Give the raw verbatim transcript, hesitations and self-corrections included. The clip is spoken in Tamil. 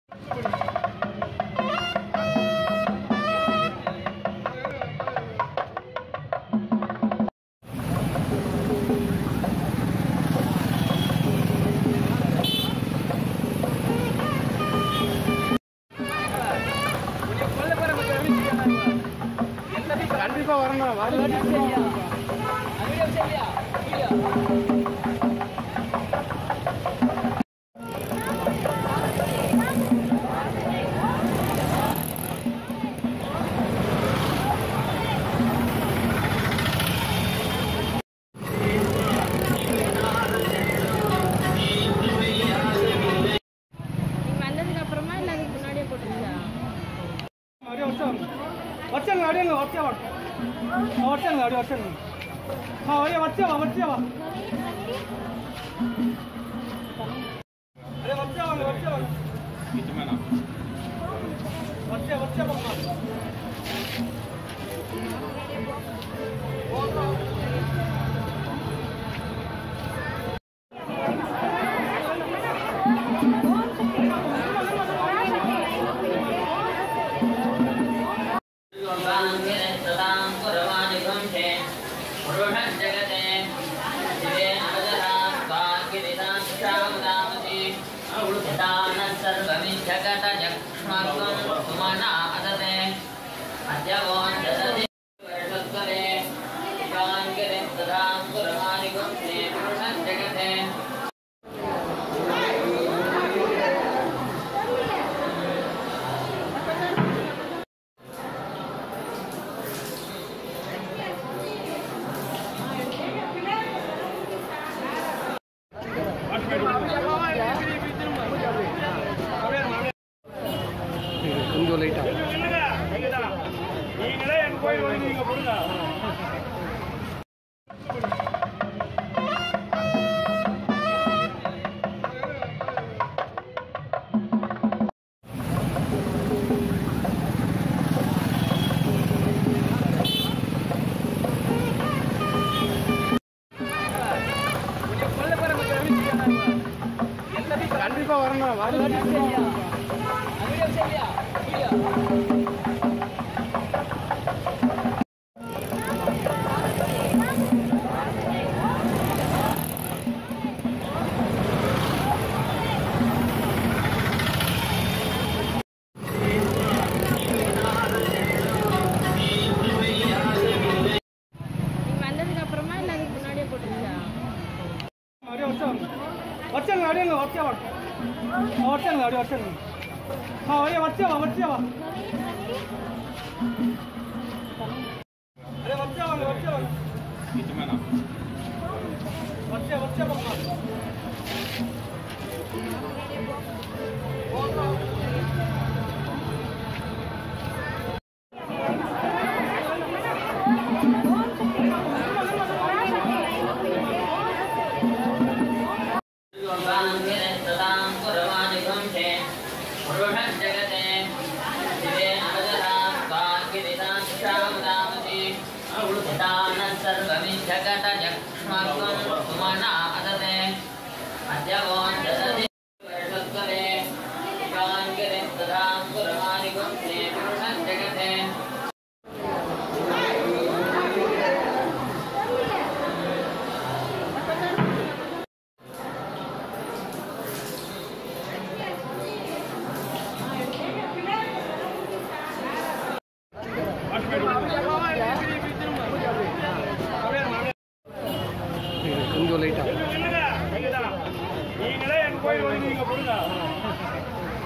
கண்டிப்பா வரணும். வந்ததுக்கு அப்புறமா இல்ல அதுக்கு முன்னாடியே போட்டுருச்சா? వచ్చాను అడిగాను వచ్చావా వచ్చాను అడి వచ్చాను వచ్చావా వచ్చావా అరే వచ్చావా వచ్చావా వచ్చా వచ్చావా கொஞ்சம் லைட்டா நீங்களே எங்க போய் நீங்க போடுங்க. கண்டிப்பா வரணும். வந்ததுக்கு அப்புறமா இல்ல அதுக்கு முன்னாடியே போட்டுருச்சா? వచ్చాను అడిగాను వచ్చావా వచ్చాను అడి వచ్చాను వచ్చావా వచ్చావా అరే వచ్చావా వచ్చావా వచ్చా వచ్చావా கொஞ்சம் லைட்டா நீங்களே எங்க போய் நீங்க போடுங்க.